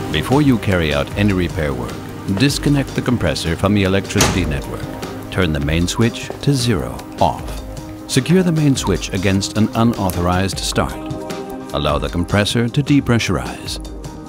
Before you carry out any repair work, disconnect the compressor from the electricity network. Turn the main switch to 0, off. Secure the main switch against an unauthorized start. Allow the compressor to depressurize.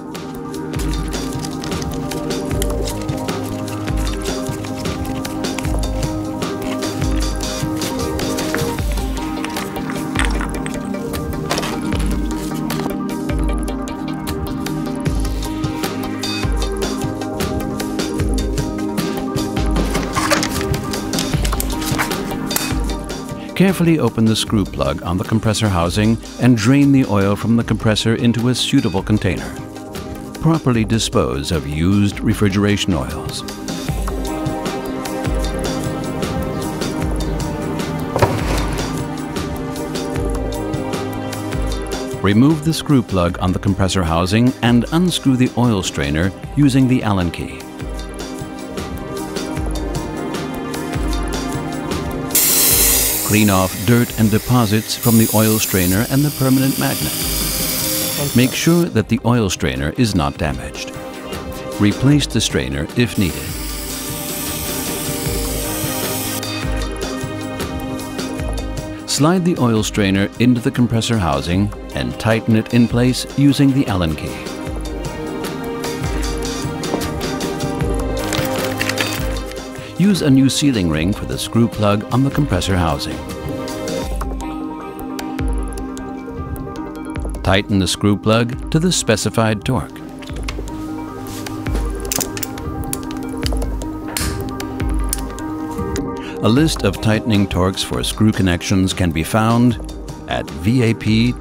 Carefully open the screw plug on the compressor housing and drain the oil from the compressor into a suitable container. Properly dispose of used refrigeration oils. Remove the screw plug on the compressor housing and unscrew the oil strainer using the Allen key. Clean off dirt and deposits from the oil strainer and the permanent magnet. Make sure that the oil strainer is not damaged. Replace the strainer if needed. Slide the oil strainer into the compressor housing and tighten it in place using the Allen key. Use a new sealing ring for the screw plug on the compressor housing. Tighten the screw plug to the specified torque. A list of tightening torques for screw connections can be found at vap.bock.de.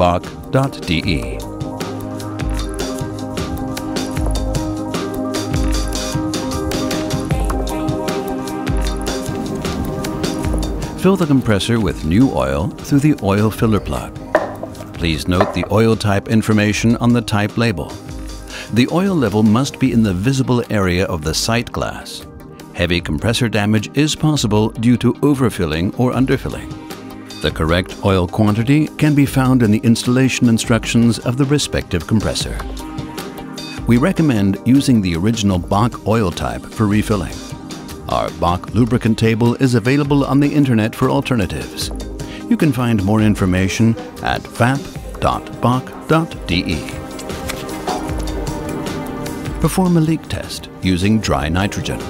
Fill the compressor with new oil through the oil filler plug. Please note the oil type information on the type label. The oil level must be in the visible area of the sight glass. Heavy compressor damage is possible due to overfilling or underfilling. The correct oil quantity can be found in the installation instructions of the respective compressor. We recommend using the original BOCK oil type for refilling. Our BOCK lubricant table is available on the internet for alternatives. You can find more information at vap.bock.de. Perform a leak test using dry nitrogen.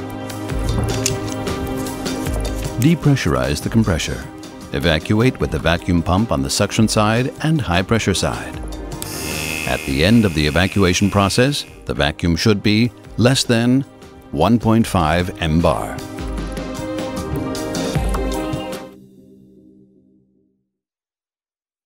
Depressurize the compressor. Evacuate with the vacuum pump on the suction side and high pressure side. At the end of the evacuation process, the vacuum should be less than 1.5 mbar.